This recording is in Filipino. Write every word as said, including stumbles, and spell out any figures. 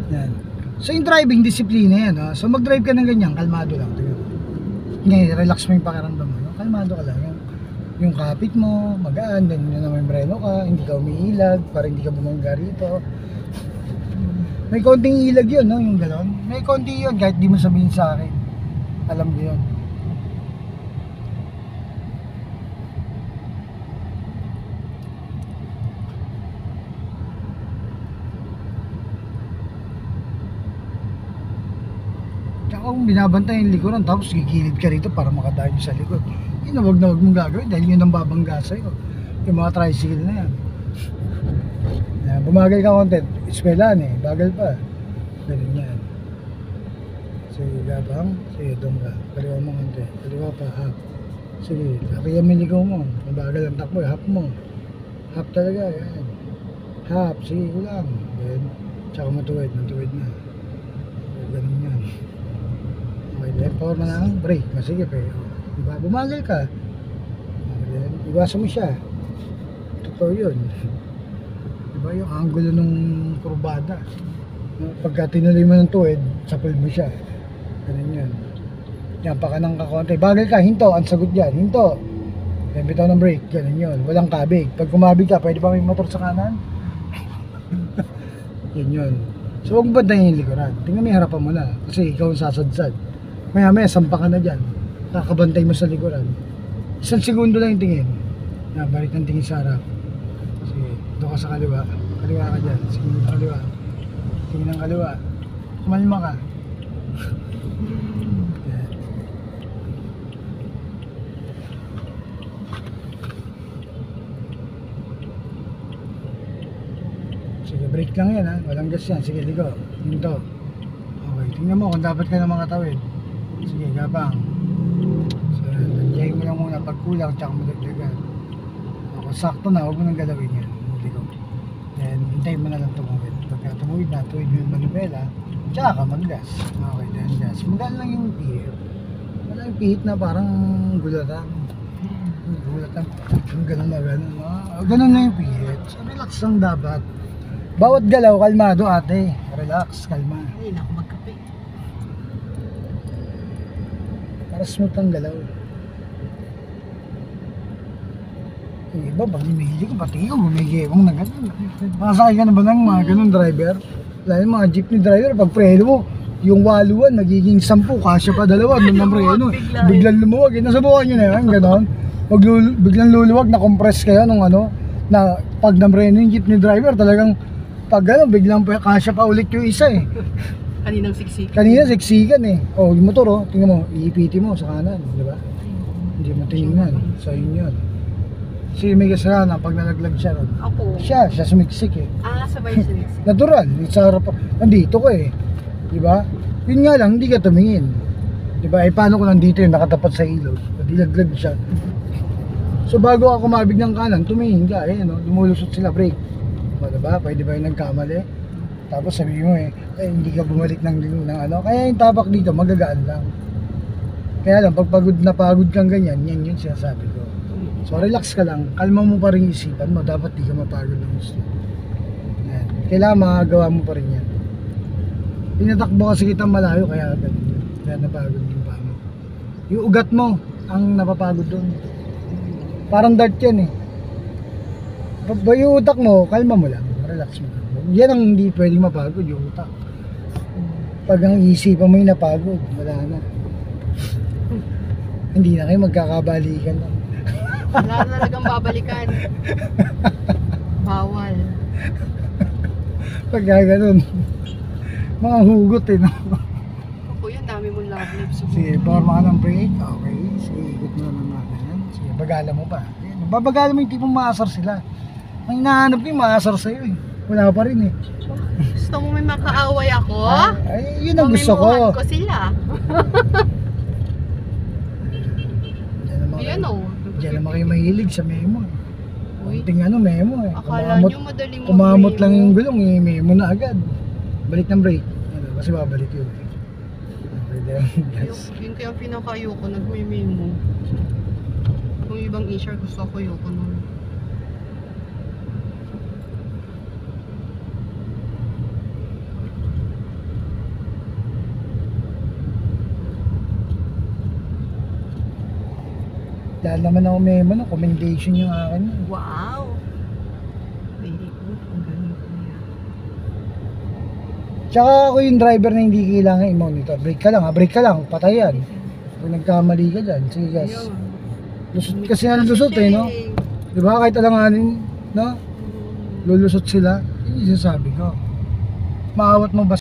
Yan. So yung driving discipline yan, no? So mag-drive ka ng ganyan, kalmado lang. Ngayon, relax mo yung pakiramdam mo, no? Kalmado ka lang. Yung, yung kapit mo, magaan, then yun naman breno ka, hindi ka umiilag, para hindi ka bumangga rito. May konting ilag yun, no? Yung gano'n. May konti yun, kahit di mo sabihin sa akin. Alam ko yun. Kung binabantay yung likuran tapos gigilid ka rito para makadaan sa likod, yun na wag na wag mong gagawin dahil yun ang babangga sa'yo, yung mga tricycle na yan. Yan, bumagal ka konti, eskwelahan eh, bagal pa, ganun yan. Sige, gabang, sige, doon ka, kaliwa mo konti, kaliwa pa, hap. Sige, lakihan mo yung ligaw mo, mabagal ang takbo, hap mo, hap talaga, yan. Hap, sige ko lang, then, tsaka matuwid, matuwid na, ganun yan. Okay, then power na lang, brake, masigip eh. Diba, bumagal ka. Okay, then, iwasan mo siya. Totoo yun. Diba, yung angulo ng kurbada. Pagka tinuloy mo ng tuwid, sapul mo siya. Ganun yun. Yan, pa ka ng kakonti. Bagal ka, hinto, ang sagot dyan, hinto. Then, bitaw ng brake, ganun yun. Walang kabig. Pag kumabig ka, pwede ba may motor sa kanan? Yun yun. So, huwag bantayin yung likuran. Tingnan mo yung harapan mo na. Kasi ikaw ang sasadsad. Maya maya, sampa ka na dyan. Kakabantay mo sa likuran. Isang segundo lang yung tingin. Yan, balik ng tingin sa harap. Sige, doon ka sa kaliwa. Kaliwa ka dyan. Sige, doon kaliwa. Tingin ng kaliwa. Kumalma ka. Yan. Sige, break lang yan ha. Walang gas yan. Sige, ligo. Hinto. Okay, tingnan mo kung dapat ka na makatawid. Sige, gabang. So, nandiyahin mo lang muna pag kulang, tsaka madagdagan. Kung sakto na, huwag mo nang galawin yan. Ligo. Then, hintayin mo na lang tumawid. Pagka tumawid na, tuwid mo yung manubela, tsaka ka mag-gas. Okay, then gas. Magaan lang yung pihit. Wala yung pihit na parang gulatan. Gulatan. Yung ganun na ganun. Ah, ganun na yung pihit. So, relax lang dapat. Bawat galaw, kalmado ate. Relax, kalma. Ay, naku, magkape. Para smooth ang galaw. Yung iba, pag lumihili ko, pati yung gumigewang na gano'n. Makasakay ka na ba ng mga ganun driver? Lalo yung mga jeepney driver, pag preno mo, yung waluan, nagiging sampu, kasya pa dalawa, nung ng preno, biglang lumuwag. Eh. Nasubukan nyo na yan, gano'n. Pag lul biglang luluwag, na-compress kayo nung ano, na pag namreno yung jeepney driver, talagang pag gano'n, biglang kasya pa ulit yung isa eh. Kaninang siksikan. Kanina siksikan eh. Oh, yung motor oh, tingnan mo, iipiti mo sa kanan, di ba? Hindi mo tingnan. So yun yun. Kasi may kasalanan pag nalaglag siya ron. Ako. Siya, siya sumiksik eh. Ah, sabay siksikan. Natural, sa harap, nandito ko eh. Di ba? Yun nga lang, hindi ka tumingin. Di ba? Eh paano ko nandito yung nakatapat sa ilog? Nilaglag siya. So bago ako mabig ng kanan, tumingin ka. Eh, no? Lumulusot sila, brake. O, diba? Pwede ba yung nagkamali? Tapos sabi mo eh, eh, hindi ka bumalik ng, ng ano. Kaya yung tabak dito, magagaan lang. Kaya lang, pag pagod na pagod kang ganyan, yan yun sinasabi ko. So relax ka lang, kalma mo pa rin yung isipan mo, dapat di ka mapagod ng gusto. Yan. Kailangan makagawa mo pa rin yan. Pinatakbo kasi kita malayo, kaya ganun yun. Kaya napagod yung pa mo. Yung ugat mo, ang napapagod doon. Parang dart yan eh. Pag yung utak mo, kalma mo lang, relax mo lang. Yan ang hindi pwedeng mapagod, yung utak. Pag ang isipan mo yung napagod, wala na. Hindi na kayo magkakabalikan lang. Wala na talagang babalikan. Bawal. Pagka ganun, mga hugot eh, no? Ako yun, dami mong love life. Sige, forma ka ng brake, okay. Sige, ikot mo naman natin. Sige, bagala mo pa. Babagala mo yung tipong maasar sila. Ang hinahanap ko yung maasar sa'yo eh. Wala pa rin eh. Gusto mo may makaaway ako? Ah, ay, yun ang gusto ko. Pamimuhan ko sila. Diyan naman kayo, Yan o. diyan naman kayo mahilig sa memo eh. Uy, Kunting ano, memo eh. akala Kumamot, nyo madaling kumamot lang mag-memo. yung gulong eh, memo na agad. Balik ng brake. Ano, kasi babalik yun eh. Okay, then, yes. Yun, yun kaya pinaka-ayoko, nagme-memo. Kung ibang i-share, gusto ko ayoko nun. Dahil naman ako may ano, commendation yung akin. Wow! Very good. Ang galing ko yan. Tsaka ako yung driver na hindi kailangan i-monitor. Brake ka lang ha, brake ka lang, patay yan. Kung nagkamali ka dyan, sige gas. Ayun. Lusot, kasi nga lusot eh, no? Di ba? Kahit alanganin, no? Lulusot sila. Yun yung sinasabi ko. Maawat mo ba